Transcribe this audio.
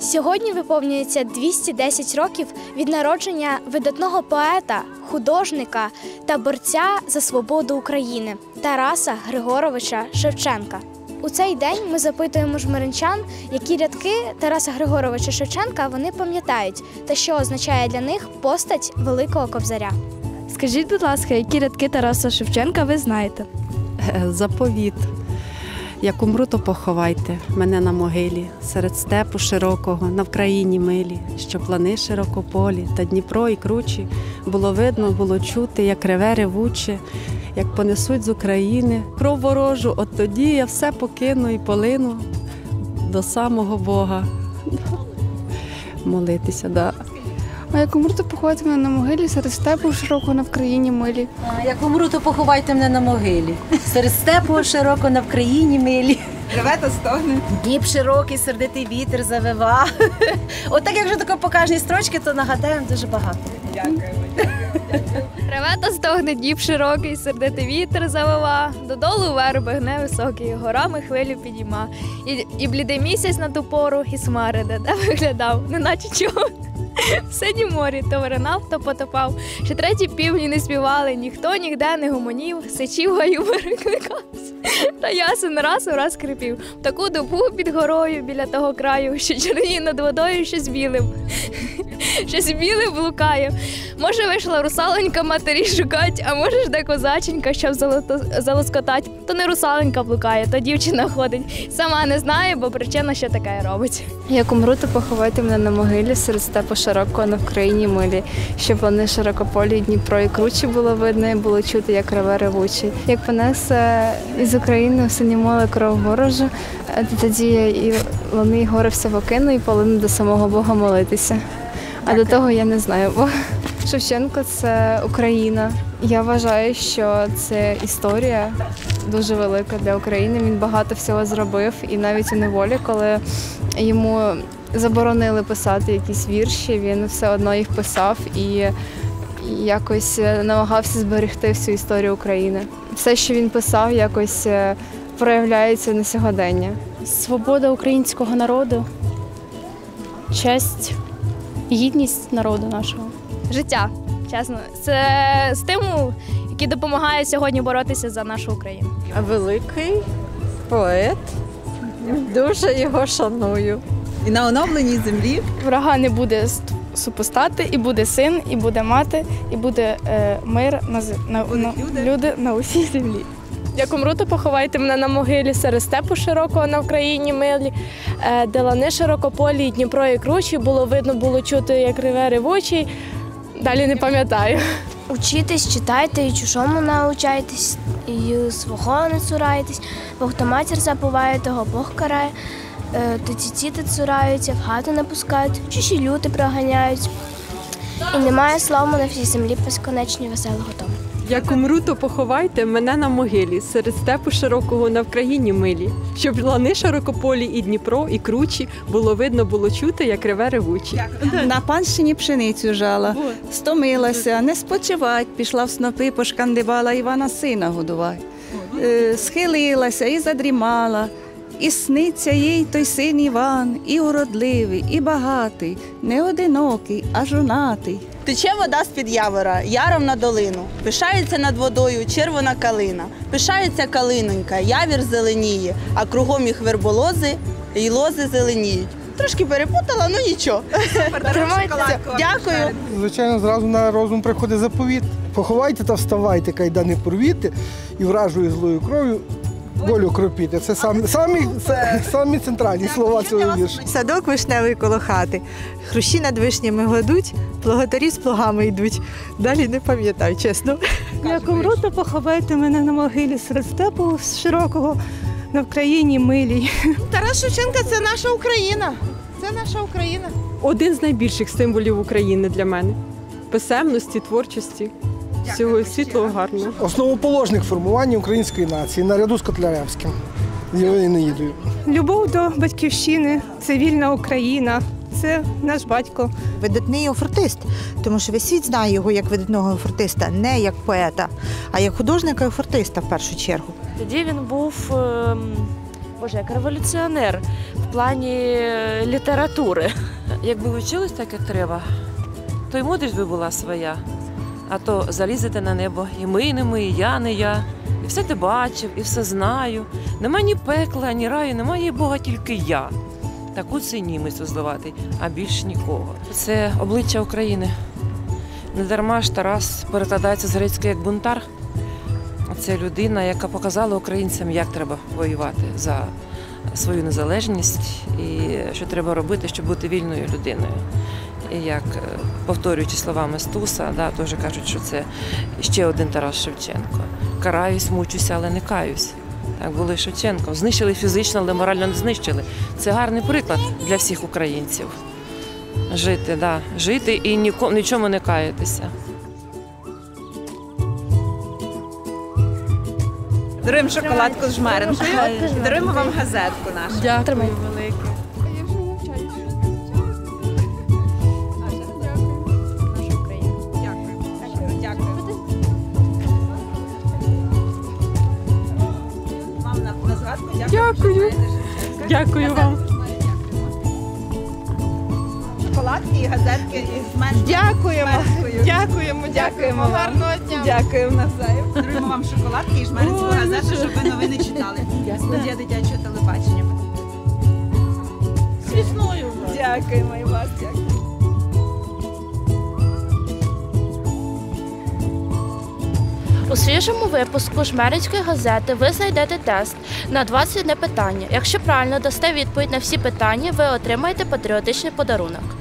Сьогодні виповнюється 210 років від народження видатного поета, художника та борця за свободу України Тараса Григоровича Шевченка. У цей день ми запитуємо жмеринчан, які рядки Тараса Григоровича Шевченка вони пам'ятають та що означає для них постать Великого Кобзаря. Скажіть, будь ласка, які рядки Тараса Шевченка ви знаєте? Заповіт. Як умру, то поховайте мене на могилі, серед степу широкого, на Вкраїні милі, що плани широкополі, та Дніпро і кручі. Було видно, було чути, як реве ревуче, як понесуть з України кров ворожу, от тоді я все покину і полину до самого Бога. Молитися, да. А як умру, то поховайте мене на могилі, серед степу широко на Вкраїні милі. Як умру, то поховайте мене на могилі. Серед степу широко на Вкраїні милі. Живе та стогне. Дніп широкий, сердитий вітер завива. От так, як вже такі покажні строчки, то нагадаємо дуже багато. Дякуємо. Реве та стогне Дніп широкий, сердитий вітер завива, додолу верби гне високий, горами хвилю підійма. І блідий місяць на ту пору, і смари де виглядав, неначе чого. В синім морі то виринав, то потопав. Ще треті півні не співали, ніхто ніде не гомонів, сичів гаю перекликався. Та ясен раз у раз крипів. В таку добу під горою біля того краю, що чорніє над водою щось білим. Щось біле блукає. Може, вийшла русалонька матері шукать, а може ж де козаченька, щоб залоскотать. То не русаленька блукає, то дівчина ходить. Сама не знає, бо причина ще таке робить. Як умру, то поховайте мене на могилі, серед степу широкого на Вкраїні милі, щоб вони широкополі, Дніпро і кручі було видно, і було чути, як реве ревучий. Як понесе із України в синє море кров ворожу, тоді і вони гори все покину і полину до самого Бога молитися. А до того я не знаю, бо Шевченко – це Україна. Я вважаю, що це історія дуже велика для України. Він багато всього зробив, і навіть у неволі, коли йому заборонили писати якісь вірші, він все одно їх писав і якось намагався зберегти всю історію України. Все, що він писав, якось проявляється на сьогодення. Свобода українського народу, честь, гідність народу нашого. Життя, чесно. Це стимул, який допомагає сьогодні боротися за нашу Україну. Великий поет, дуже його шаную. І на оновленій землі Врага не буде супостати, і буде син, і буде мати, і буде мир люди на усій землі. Як умру, то поховайте мене на могилі, серед степу широкого на Вкраїні милі, де лани широкополі, і Дніпро і кручі, було видно, було чути, як реве ревучий. Далі не пам'ятаю. Учітесь, читайте і чужому научайтесь, і свого не цурайтесь, бо хто матір забуває, того Бог карає. Тоді діти цураються, в хату не пускають, чужі люди проганяють. І немає славу на всій землі безконечні веселого тому. Як умру, то поховайте мене на могилі, серед степу широкого на Вкраїні милі, щоб лани широкополі і Дніпро, і кручі, було видно, було чути, як реве ревучий. на панщині пшеницю жала, стомилася, не спочивать, пішла в снопи, пошкандибала Івана сина годувать. Схилилася і задрімала, і сниться їй той син Іван, і уродливий, і багатий, не одинокий, а жонатий. Тече вода з-під явора, яром на долину. Пишається над водою червона калина. Пишається калинонька, явір зеленіє, а кругом їх верболози і лози зеленіють. Трошки перепутала, ну нічого. Дякую. Звичайно, зразу на розум приходить заповіт. Поховайте та вставайте, кайдани порвіте, і вражою злою кров'ю волю кропіти. Це самі центральні слова цього віршу. Садок вишневий коло хати, хрущі над вишнями годуть, плуготарі з плугами йдуть. Далі не пам'ятаю, чесно. Як умру, то поховайте мене на могилі серед степу широкого на Вкраїні милій. Тарас Шевченко – це наша Україна. Це наша Україна. Один з найбільших символів України для мене. Писемності, творчості, всього світлого, гарного. Основоположник формування української нації наряду з Котляревським, з Енеїдою. Любов до батьківщини, це вільна Україна, це наш батько. Видатний офортист, тому що весь світ знає його як видатного офортиста, не як поета, а як художника і офортиста в першу чергу. Тоді він був Боже, як революціонер в плані літератури. Якби ви вчились так, як треба, то й мудрість би була своя. А то залізете на небо, і ми не ми, і я не я. І все ти бачив, і все знаю. Нема ні пекла, ні раю, немає Бога, тільки я. Таку цинімицю зливати, а більш нікого. Це обличчя України. Недарма ж Тарас перекладається з грецької як бунтар. Це людина, яка показала українцям, як треба воювати за свою незалежність і що треба робити, щоб бути вільною людиною. І як, повторюючи словами Стуса, теж кажуть, що це ще один Тарас Шевченко. Караюсь, мучуся, але не каюсь. Так було і Шевченко. Знищили фізично, але морально не знищили. Це гарний приклад для всіх українців. Жити і нічому не каятися. Даруємо шоколадку з жмеренкою і даруємо вам газетку нашу. Дякую велике. Дякую. Дякую вам. Шоколадки і газетки з меншою. Дякуємо. Гарного дня. Дякуємо навзаєм. Даруємо вам шоколадки і жмеринську газету, щоб ви новини читали. Студія дитячого телебачення. З весною. Дякуємо і вас. Дякую. У свіжому випуску Жмеринської газети ви знайдете тест на 21 питання. Якщо правильно дасте відповідь на всі питання, ви отримаєте патріотичний подарунок.